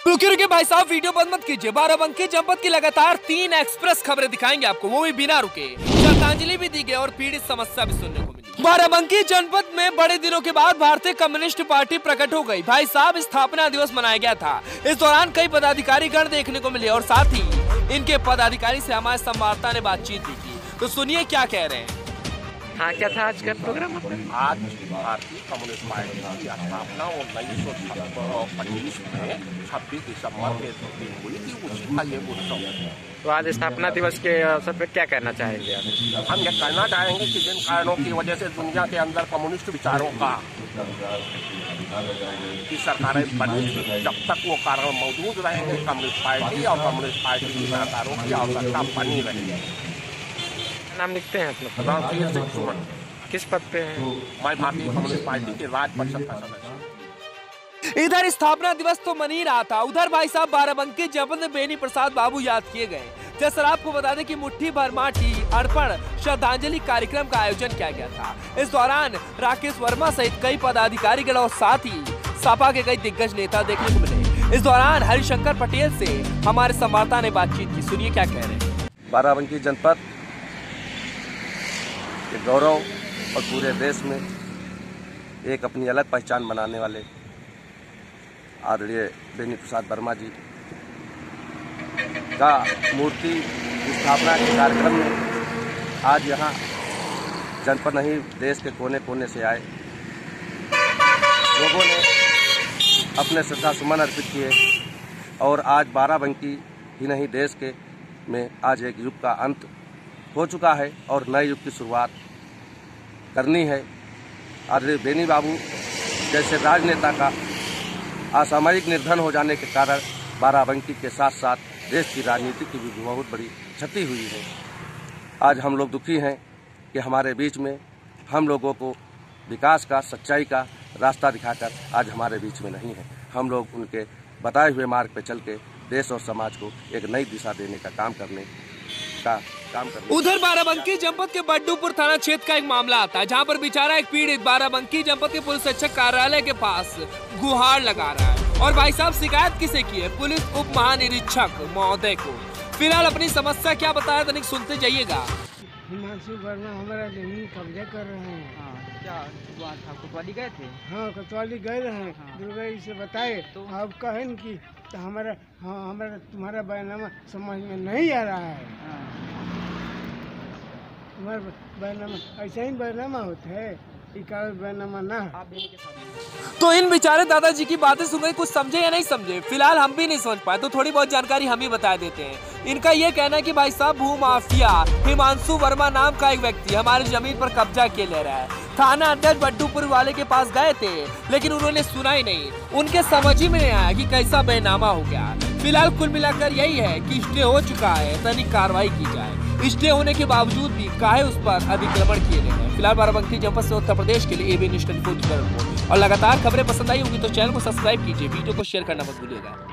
रुके भाई साहब, वीडियो बंद मत कीजिए। बाराबंकी जनपद की लगातार 3 एक्सप्रेस खबरें दिखाएंगे आपको, वो भी बिना रुके। श्रद्धांजलि भी दी गई और पीड़ित समस्या भी सुनने को मिली। बाराबंकी जनपद में बड़े दिनों के बाद भारतीय कम्युनिस्ट पार्टी प्रकट हो गई। भाई साहब, स्थापना दिवस मनाया गया था। इस दौरान कई पदाधिकारी गण देखने को मिले और साथ ही इनके पदाधिकारी से हमारे संवाददाता ने बातचीत भी की। तो सुनिए क्या कह रहे हैं। हाँ, क्या था आज का प्रोग्राम? आज भारतीय कम्युनिस्ट पार्टी की स्थापना 1925 में 26 दिसंबर के दिन हुई थी, उसी का ये उत्सव। तो आज स्थापना दिवस के अवसर पर क्या कहना चाहेंगे आप? हम ये कहना चाहेंगे कि जिन कारणों की वजह से दुनिया के अंदर कम्युनिस्ट विचारों का की सरकारें बनी, जब तक वो कारण मौजूद रहेंगे, कम्युनिस्ट पार्टी और कम्युनिस्ट पार्टी की सरकारों की आवश्यकता बनी रहेगी। नाम लिखते हैं अपने? राष्ट्रीय सिख सुमन। किस पद पे हैं? मैं भारतीय कम्युनिस्ट पार्टी के राज्य परिषद का सदस्य। इधर स्थापना दिवस तो मन ही रहा था, उधर भाई साहब बाराबंकी जनपद में बेनी प्रसाद बाबू याद किए गए। जैसा आपको बता दें कि मुट्ठी भर माटी अर्पण श्रद्धांजलि कार्यक्रम का आयोजन किया गया था। इस दौरान राकेश वर्मा सहित कई पदाधिकारीगण और साथ ही सपा के कई दिग्गज नेता देखने को मिले। इस दौरान हरिशंकर पटेल से हमारे संवाददाता ने बातचीत की, सुनिए क्या कह रहे हैं। बाराबंकी जनपद के गौरव और पूरे देश में एक अपनी अलग पहचान बनाने वाले आदरणीय बेनी प्रसाद वर्मा जी का मूर्ति स्थापना के कार्यक्रम में आज यहाँ जनपद नहीं देश के कोने कोने से आए लोगों ने अपने श्रद्धा सुमन अर्पित किए और आज बाराबंकी ही नहीं देश के में आज एक युग का अंत हो चुका है और नए युग की शुरुआत करनी है। आदरणीय बेनी बाबू जैसे राजनेता का असामयिक निर्धन हो जाने के कारण बाराबंकी के साथ साथ देश की राजनीति की भी बहुत बड़ी क्षति हुई है। आज हम लोग दुखी हैं कि हमारे बीच में हम लोगों को विकास का, सच्चाई का रास्ता दिखाकर आज हमारे बीच में नहीं है। हम लोग उनके बताए हुए मार्ग पर चल के देश और समाज को एक नई दिशा देने का काम करने। उधर बाराबंकी जनपद के बड्डूपुर थाना क्षेत्र का एक मामला आता है, जहां पर बेचारा एक पीड़ित बाराबंकी जनपद के पुलिस अधीक्षक कार्यालय के पास गुहार लगा रहा है। और भाई साहब, शिकायत किसे की है? पुलिस उप महानिरीक्षक महोदय को। फिलहाल अपनी समस्या क्या बताया, तनिक सुनते जाइएगा। हिमांशु वर्मा हमारा जमीन कब्जा कर रहे हैं। क्या हुआ था? कोतवाली गए थे? हाँ, कोतवाली गए रहे। दुर्गा जी से बताए तो आप कहें कि तो हमारा तुम्हारा बयानामा समझ में नहीं आ रहा है। तुम्हारा बयानामा ऐसा ही बयानामा होता है, बयानामा ना। तो इन बेचारे दादाजी की बातें सुन के कुछ समझे या नहीं समझे, फिलहाल हम भी नहीं समझ पाए, तो थोड़ी बहुत जानकारी हम ही बता देते हैं। इनका ये कहना है कि भाई साहब, भू माफिया हिमांशु वर्मा नाम का एक व्यक्ति हमारी जमीन पर कब्जा किए ले रहा है। थाना अध्यक्ष बड्डूपुर वाले के पास गए थे, लेकिन उन्होंने सुना ही नहीं। उनके समझ ही में नहीं आया कि कैसा बेनामा हो गया। फिलहाल कुल मिलाकर यही है कि स्टे हो चुका है, तनिक कार्रवाई की जाए। स्टे होने के बावजूद भी काहे उस पर अतिक्रमण किए गए हैं। फिलहाल बाराबंकी जनपद से उत्तर प्रदेश के लिए एबी न्यूज़ 24 और लगातार खबरें पसंद आई होगी तो चैनल को सब्सक्राइब कीजिए, वीडियो को शेयर करना मत भूलिएगा।